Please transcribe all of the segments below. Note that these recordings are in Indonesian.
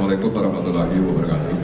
Assalamualaikum warahmatullahi wabarakatuh.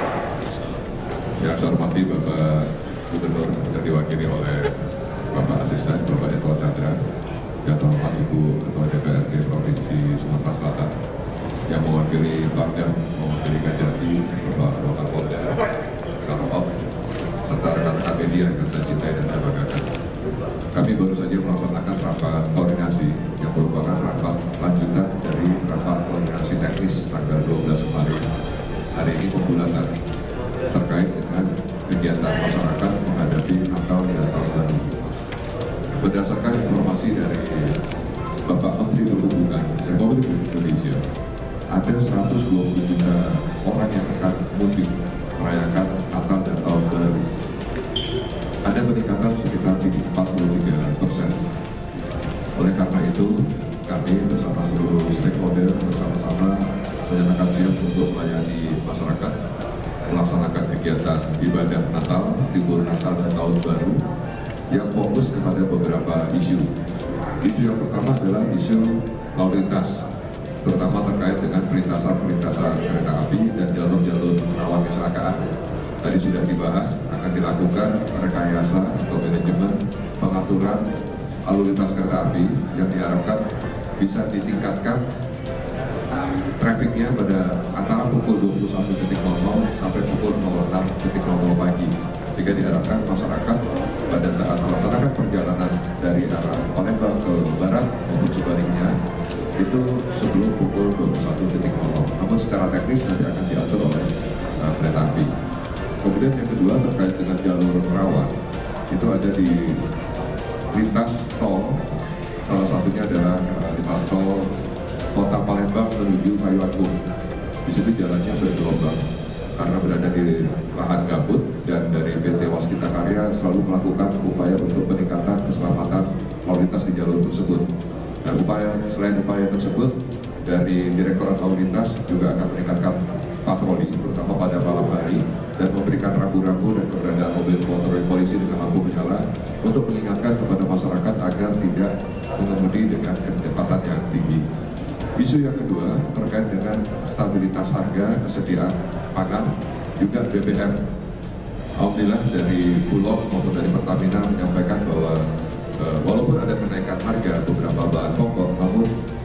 Yang saya hormati Bapak Gubernur yang diwakili oleh Bapak Asisten Bapak Eko Chandra, yang terhormat Ibu Ketua DPRD Provinsi Sumatera Selatan, yang mewakili Pangdam, mewakili Kajati, Bapak Wakapolda, Karop, serta rekan-rekan media yang saya cintai dan saya banggakan. Kami baru saja melaksanakan rapat koordinasi yang merupakan rapat lanjutan dari rapat koordinasi teknis tanggal 12 kemarin. Hari ini pembulatan terkait dengan kegiatan masyarakat menghadapi Natal dan Tahun Baru. Berdasarkan informasi dari Bapak Menteri Perhubungan Republik Indonesia, ada 120 juta orang yang akan mudik merayakan Natal dan Tahun Baru. Ada peningkatan sekitar 43%. Oleh karena itu, kami bersama seluruh stakeholder bersama-sama menyatakan siap untuk melayani masyarakat, melaksanakan kegiatan ibadah Natal, libur Natal dan Tahun Baru yang fokus kepada beberapa isu. Isu yang pertama adalah isu lalu lintas, terutama terkait dengan perlintasan kereta api dan jalur-jalur rawan kecelakaan. Tadi sudah dibahas, akan dilakukan rekayasa atau manajemen pengaturan lalu lintas kereta api yang diharapkan bisa ditingkatkan trafiknya pada antara pukul 21.00 sampai pukul 06.00 pagi, sehingga diharapkan masyarakat pada saat melaksanakan perjalanan dari arah Palembang ke barat maupun sebaliknya itu sebelum pukul 21.00. Namun secara teknis nanti akan diatur oleh kereta api. Kemudian yang kedua terkait dengan jalur rawan, itu ada di lintas tol, salah satunya adalah lintas tol Kota Palembang menuju Kayu Agung. Di situ jalannya bergelombang karena berada di lahan gambut, dan dari PT Waskita Karya selalu melakukan upaya untuk peningkatan keselamatan lalu lintas di jalur tersebut. Dan selain upaya tersebut, dari Direktorat Lalu Lintas juga akan meningkatkan patroli, terutama pada malam hari, dan memberikan rambu-rambu dan keberadaan mobil patroli polisi dengan lampu menyala untuk mengingatkan kepada masyarakat agar tidak mengemudi dengan kecepatan yang tinggi. Isu yang kedua terkait dengan stabilitas harga, kesediaan pangan, juga BBM. Alhamdulillah dari Bulog maupun dari Pertamina menyampaikan bahwa walaupun ada kenaikan harga beberapa bahan pokok, namun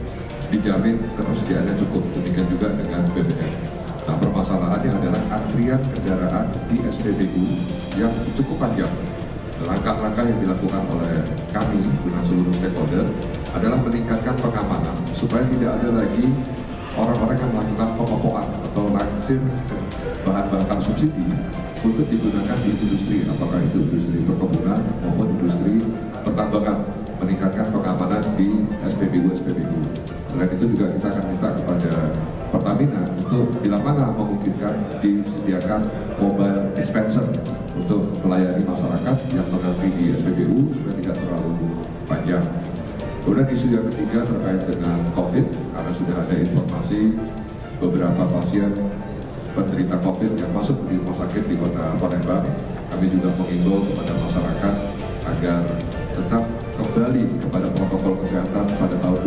dijamin ketersediaannya cukup. Demikian juga dengan BBM. Nah, permasalahannya adalah antrian kendaraan di SPBU yang cukup panjang. Langkah-langkah yang dilakukan oleh kami dengan seluruh stakeholder adalah meningkatkan pengamanan supaya tidak ada lagi orang-orang yang melakukan pemopokan atau naksir bahan bakar subsidi untuk digunakan di industri, apakah itu industri perkebunan maupun industri pertambangan. Meningkatkan pengamanan di SPBU. Selain itu juga kita akan minta kepada Pertamina untuk bila mana memungkinkan disediakan mobile dispenser untuk melayani masyarakat yang mengantri di SPBU supaya tidak terlalu panjang. Kemudian isu yang ketiga terkait dengan COVID, karena sudah ada informasi beberapa pasien penderita COVID yang masuk di rumah sakit di Kota Palembang. Kami juga mengimbau kepada masyarakat agar tetap kembali kepada protokol kesehatan pada tahun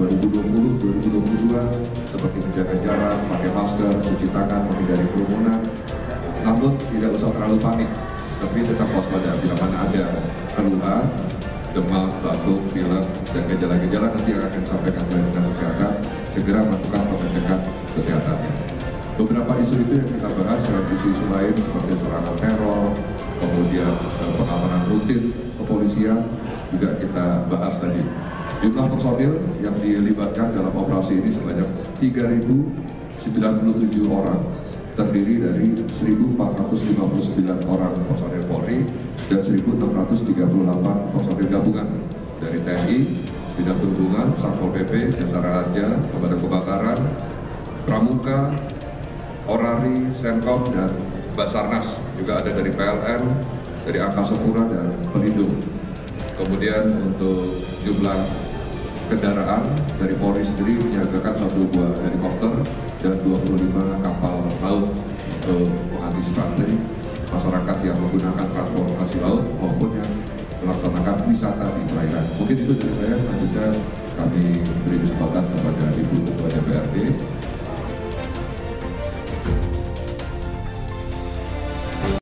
2020-2022 seperti menjaga jarak, pakai masker, cuci tangan, menghindari kerumunan. Namun tidak usah terlalu panik, tapi tetap waspada bila mana ada keluhan, demam, batuk, pilek, dan gejala-gejala nanti akan disampaikan oleh dinas kesehatan, segera melakukan pengecekan kesehatannya. Beberapa isu itu yang kita bahas, selain isu-isu lain seperti serangan teror, kemudian pengamanan rutin kepolisian, juga kita bahas tadi. Jumlah personil yang dilibatkan dalam operasi ini sebanyak 3.097 orang, terdiri dari 1.459 orang personil Polri dan 1.638 personil gabungan dari TNI, Bidang Perhubungan, Satpol PP, Jasara Harja, Pemadam Kebakaran, Pramuka, Orari, Senkom, dan Basarnas. Juga ada dari PLN, dari Angkasa Pura dan Pelindung. Kemudian untuk jumlah kendaraan dari Polri sendiri menyiagakan 1 buah helikopter dan 25 kapal laut untuk mengantisipasi masyarakat yang menggunakan transportasi laut maupun yang melaksanakan wisata di perairan. Mungkin itu dari saya. Selanjutnya kami beri kesempatan kepada Ibu Ketua DPRD